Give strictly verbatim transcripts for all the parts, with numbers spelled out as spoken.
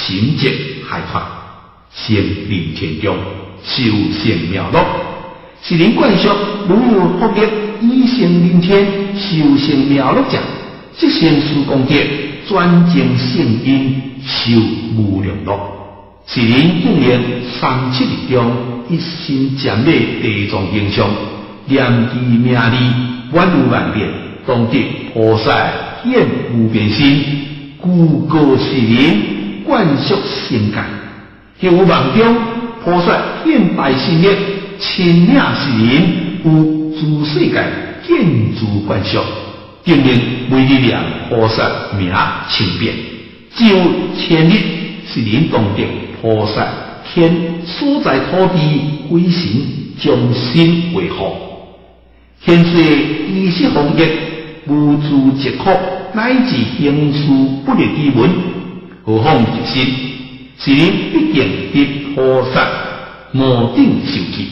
心结害怕，生灵天中，修成妙乐。是人惯俗，如有福力，以成灵天，修成妙乐者，即先施功德，转正圣因，修无量乐。是人应用三七日中，一心瞻礼地藏形象，念其名字，万有万变，当得菩萨显无边身，故告世人，灌输圣界。有梦中，菩萨显大神力，亲领世人，有诸世界见诸灌输，定令为力量菩萨名清变，只有千日是人当得菩萨天所在土地鬼神将心维护，现世衣食丰溢，无诸疾苦，乃至行事不利之文，何况一心？是人必定得菩萨无定受记。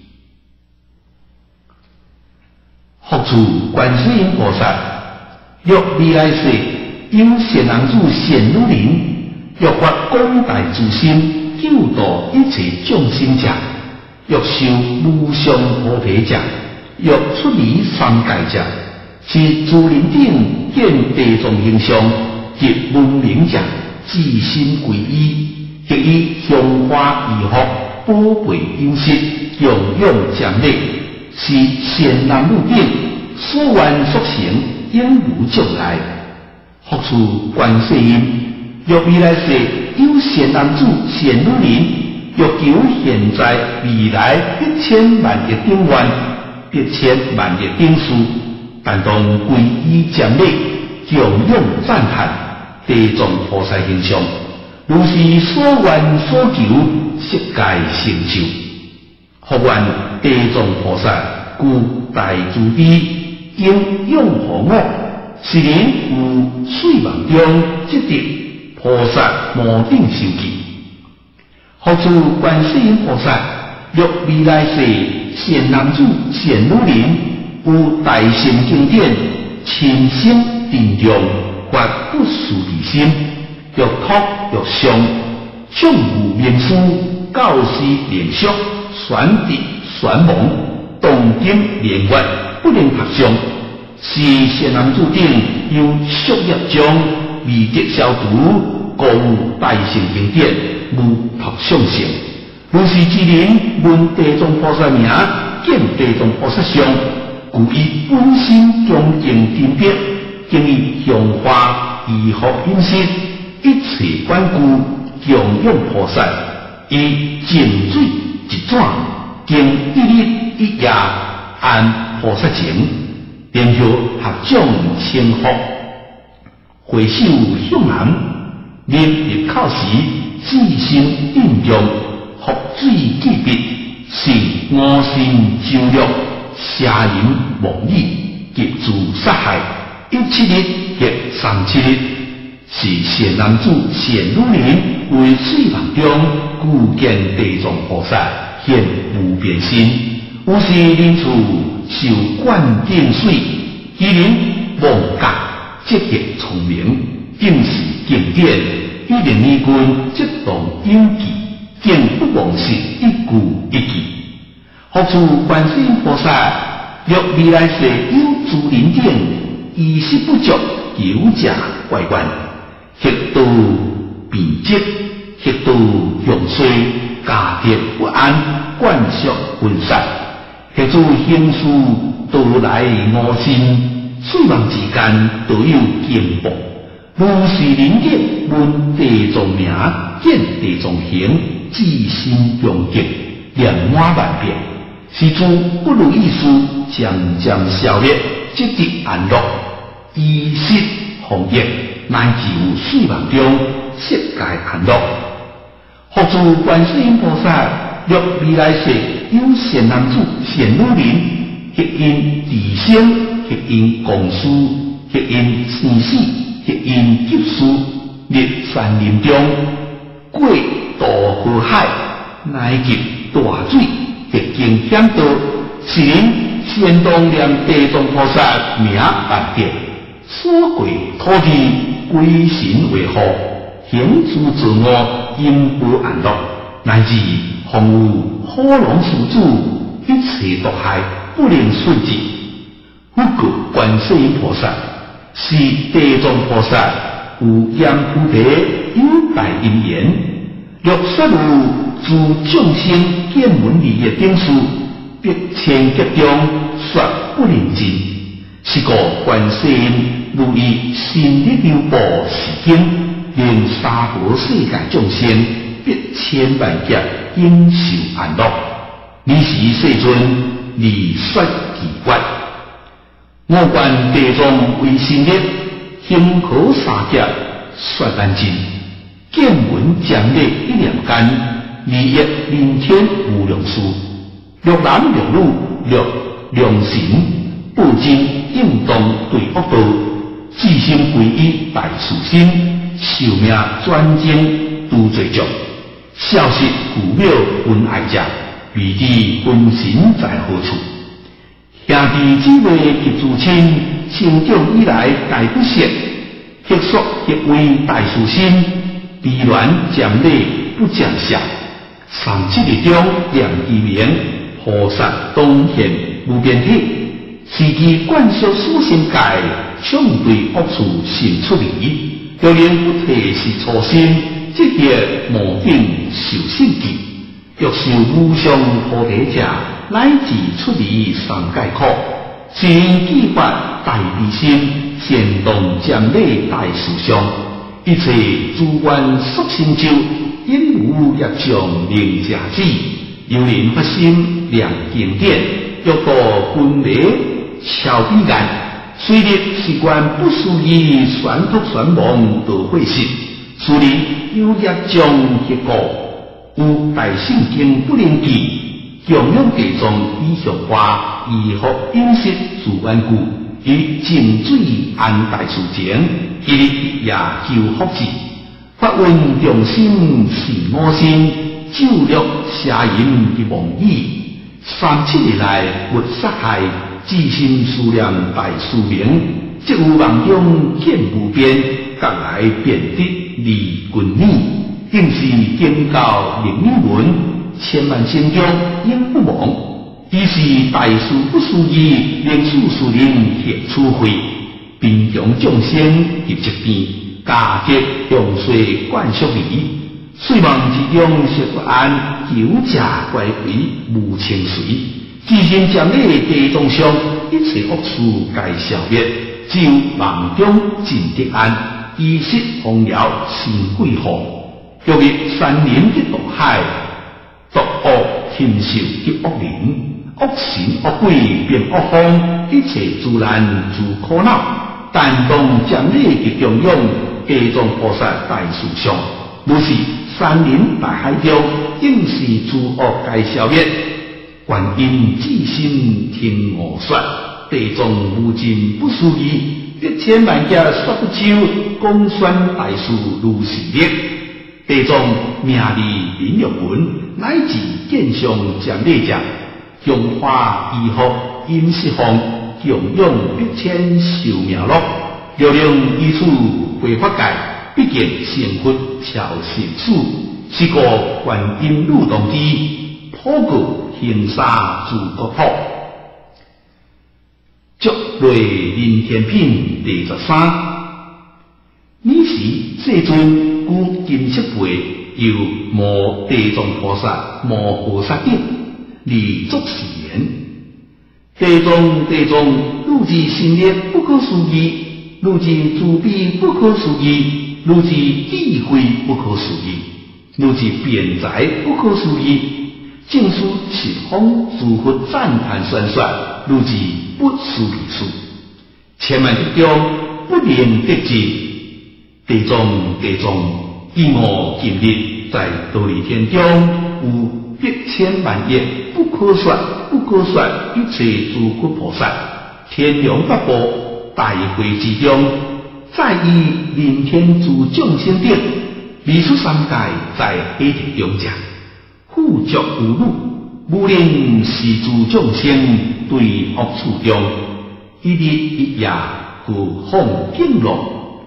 福处观世音菩萨，若未来世有善男子善女人，若发广大之心，救度一切众生者，若修无上菩提者，若出离三界者，是诸人顶见地藏形象，及闻名者，自心皈依，亦以香花衣服宝贝饮食，样样瞻礼，是善男女顶所愿所成，应无障碍。福处观世音，若未来世有善男子善女人，若求现在未来一千万亿顶愿，一千万亿顶事，但当皈依瞻礼，供养赞叹地藏菩萨形象，如是所愿所求，悉皆成就。福愿地藏菩萨故大慈悲，应拥护我，是人有睡梦中即得菩萨无定受记。福处观世音菩萨，若未来世善男子善女人，有大乘经典，亲生定重，发不殊之心，若托若上，众无名师，教师连续，选择选蒙，动经连月，不能合上。是善男子顶有宿业中，未得消除，故有大乘经典，无托上乘。如是之人，闻地藏菩萨名，见地藏菩萨相，故以本心恭敬珍别，经以香花衣服饮食，一切关顾供养菩萨，以净水一转，经一日一夜安菩萨情，然后合掌称福，回首向南，入入口时，自心定中，福水既毕，是我心周略，邪淫妄语，及自杀害，一七日亦三七日，是善男子善女人，为睡梦中故见地藏菩萨现无边身，有时人处受灌定水，其人妄觉积极聪明，定是经典，一人二君即动应记，竟不忘是一句一句。福处观世音菩萨，若未来世有诸人顶，衣食不足，有者怪怨，极度变质，极度用衰，家庭不安，灌输分散，协助行事都来我心，睡梦之间都有进步。如是人顶闻地藏名，见地藏形，自心恭敬，念满万遍，是诸不如意事渐渐消灭，即得安乐，衣食丰溢，乃至有睡梦中悉皆安乐。福处观世音菩萨，若未来世有善男子善女人，迄因自生，迄因共事，迄因生死，迄因急事，入山林中，过渡河海，乃及大水，历经险道，是人先当念地藏菩萨名万遍，所过土地归神维护， 行诸作恶，因不安乐，乃至防有火龙鼠主，一切毒害不能顺之。不过观世音菩萨是地藏菩萨有阎菩提有大因缘，若说有诸众生见闻利益等事，必千劫中说不能尽。是个观世音如以心力流布是经，令三国世界众生必千万劫应受安乐。你是世尊，你说其决。我观地藏为心力，行可三劫说难尽。见闻讲力一念间，利益人天无量数。若男若女，若良神不精应当对恶道，至心归依大慈心，寿命专精度罪众，孝息古庙分爱者，未知分神在何处？兄弟姊妹及诸亲，成长以来大不舍，结束结为大慈心，悲恋讲理不讲下。三七日中亮其名，菩萨当现无边体，是其灌输私心界，相对恶处心出离。若然不体是初心，即业无定受信记。欲受无上菩提者，乃至出离三界苦。是因记法大悲心，先动讲理大事上，一切诸愿速成就，因无业障令假止。有人发心量经典，欲度分离超彼岸。虽然是观不属于玄托玄妄道会心，虽然有业障结果，有大圣经不能记。供养地藏以向化，以福饮食自顽固，以净水安大事情，一日一夜求福祉。发问用心是我心，酒略邪淫的妄意。三七日来没杀害，至心思念大殊名。即有梦中见无边，隔来便得离君女，定是经教令你闻。千万心中应不忘，伊是大事不思议，令事事人协处会，贫穷众生入一边，家极用水灌输离，睡梦之中食不安，酒驾怪鬼无情随，自心将你地藏上一切恶处该消灭，只有梦中尽得安，衣食丰饶心归放，若入山林的毒海。毒恶禽兽及恶灵，恶神恶鬼变恶风，一切自然自苦恼。但当将你及供养地藏菩萨大事上，如是山林大海中，应是诸恶该消灭。观音至心听我说，地藏无尽不思议，一千万劫说不究，公宣大事如是力。地藏名利人欲闻，乃至见相讲理者，供花衣服饮食方，供养必千寿命乐。若能依此回法界，毕竟成佛超成事，是个观音路动之，普告行沙诸国土。足类人天品第十三，你是世尊。故金色背由摩地藏菩萨、摩菩萨顶，立足誓言：地藏地藏，汝之心力不可思议，汝之慈悲不可思议，汝之智慧不可思议，汝之辩才不可思议。正是十方诸佛赞叹宣说，汝之不思议事，千万之中不能得知。地藏地藏，以我今日在道理天中，有百千万亿不可说不可说一切诸佛菩萨，天龙八部大会之中，在以人天诸众生顶，离出三界在黑体中者，富足无路，无论是诸众生对恶处中，一日一夜故放敬乐。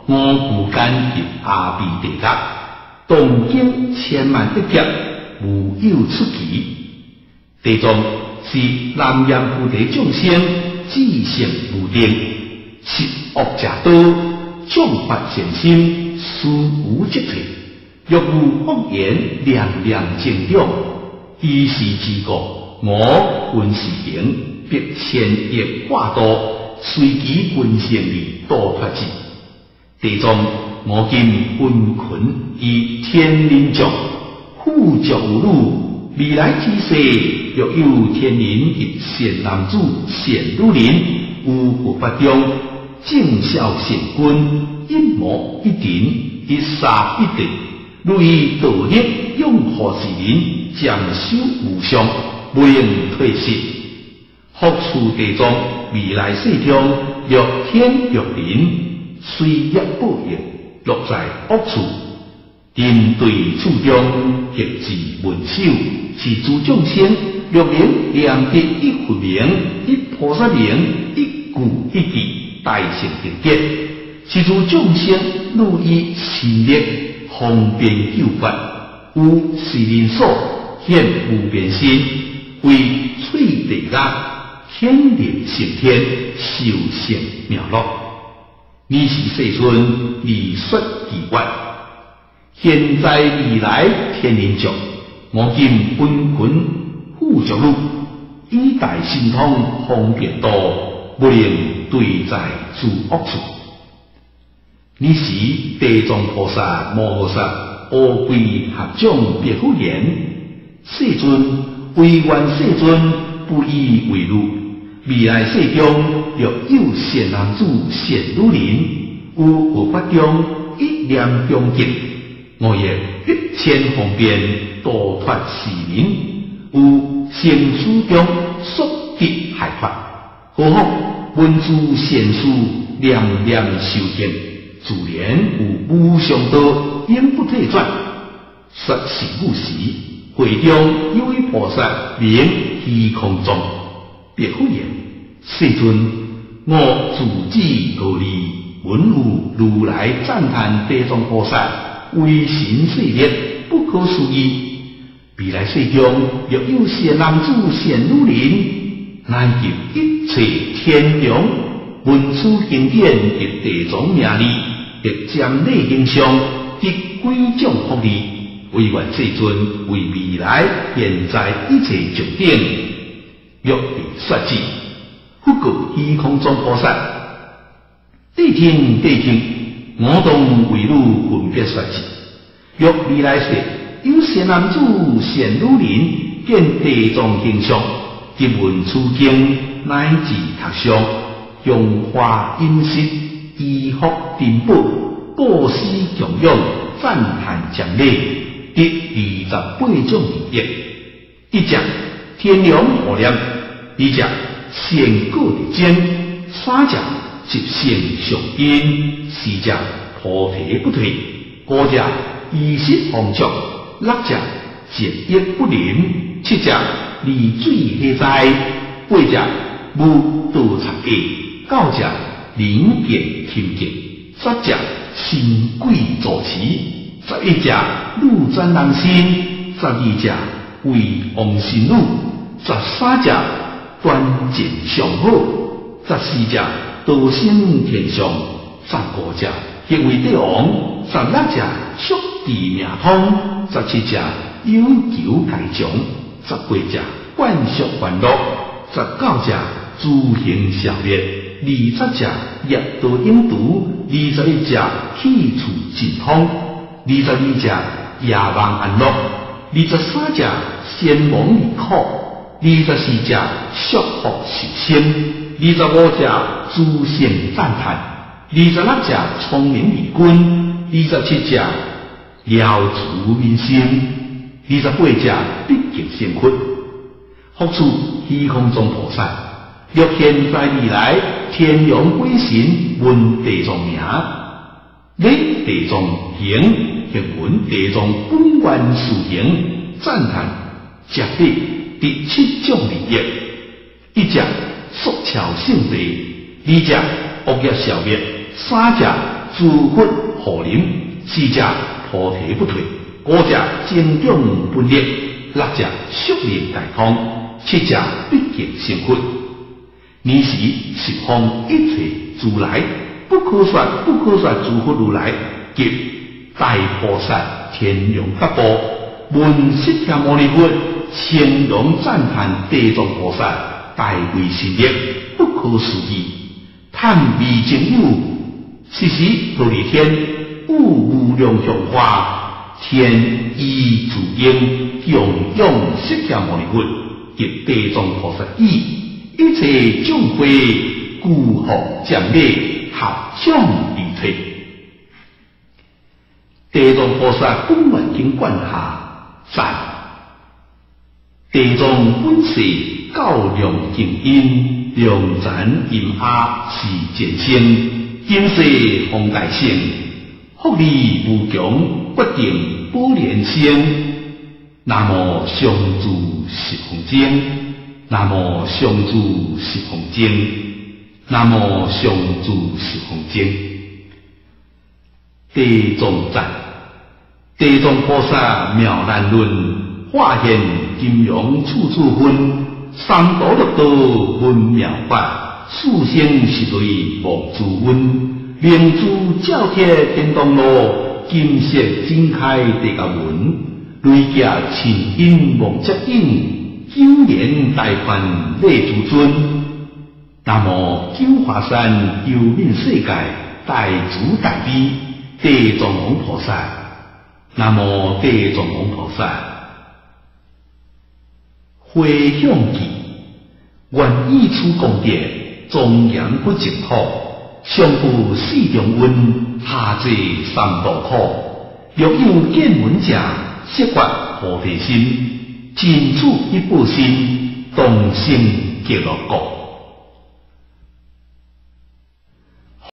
五谷间及阿鼻地角，东经千万一劫，无有出奇。地藏是南阎菩提众生自性无定，是恶者多，众法现心，殊无即退。若无恶言，念念正中，依是自觉，我分是行，必千亿化多，随其本性力多脱之。地藏我今分群以天人众，富足无路，未来之世，若有天人及善男子、善女人，有佛法中正孝善君，一模一定，一沙一定，如以道力拥护世人，将修无上，不应退失。福处地藏未来世中，若天若人，虽业报应，落在恶处，因对处中极自文修，是诸众生若能念得一佛名、一菩萨名、一句一句，大成定觉，是诸众生如以心力方便救法，有是人所现无边心，为翠地压，天灵成天，修成妙乐。你是世尊，你说其外，现在未来天人众，我今分群富足路，以大神通方便多，不能对在诸恶处。你是地藏菩萨摩诃萨阿贵合众别护言，世尊为愿世尊不以为辱。未来世中，若有善男子、善女人，有佛法中一念中极，我亦一千方便度脱世人；有生死中速得害法，何况文殊善事念念修行，自然有无上道，永不退转。说是故时，会中有位菩萨名虚空中。别护言，世尊，我自知道理，闻有如来赞叹地藏菩萨为神势力，不可思议。未来世中，若有善男子、善女人，乃及一切天龙、文殊经典及地藏名利，亦将内形象得归种福利。唯愿世尊为未来现在一切重点，欲被说之。不过虚空中菩萨，谛听谛听，我当为汝分别说之。若未来世有善男子、善女人，见地藏形象，及文殊经乃至读诵，用花饮食，衣服珍宝，布施供养，赞叹奖励，得二十八种利益。一只天良护念，二只善果力争，三只吉祥上因，四只菩提不退，五只衣食丰足，六只节约不吝，七只利水下灾，八只无道藏计，九只灵健清净，十只神贵助持，十一只路转人心，十二只为王神女，十三只端正上好，十四只道生天上，十五只结为帝王，十六只速地命通，十七只有求解强，十八只灌输烦恼，十九只诸行消灭，二十只业道应度，二十一只气处尽通，二十二只夜望安乐，二十三只先亡离苦，二十四只宿福受生，二十五只诸圣赞叹，二十六只聪明离君，二十七只了除民心，二十八只必极成佛。福处虚空中菩萨，若现在未来天龙鬼神闻地藏名，礼地藏行，行闻地藏本愿事行，赞叹绝对第七种利益：一只速巧性地，二只恶业消灭，三只诸佛护临，四者菩提不退，五者精忠不劣，六者宿命大通，七者必见成佛。尔时十方一切如来，不可说不可说诸佛如来及大菩萨天龙八部，闻释迦牟尼佛称荣赞叹地藏菩萨大威神力，不可思议，叹未曾有，时时忉利天，有无量香花，天意自应，供养释迦牟尼佛及地藏菩萨意，一切众会孤福降礼，合掌而退。地藏菩萨本愿经观下赞：地藏本是较量静音，量赞音阿是见性，今世方大圣，福利无穷，决定保莲生。南无上珠十方经，南无上珠十方经，南无上珠十方经。地藏赞：地藏菩萨妙难论，化现金融处处分，三多六道分妙法，四生是对无诸温，明珠照贴天堂路，金色展开地甲文，雷驾千因望接应，九年大梵礼诸尊。南无九华山幽冥世界大主大悲地藏王菩萨，南无地藏王菩萨。回向记，愿以此功德，庄严不净土，上赴四重温，下济三途苦。若有见闻者，悉发菩提心，尽此一部心，同生极乐国。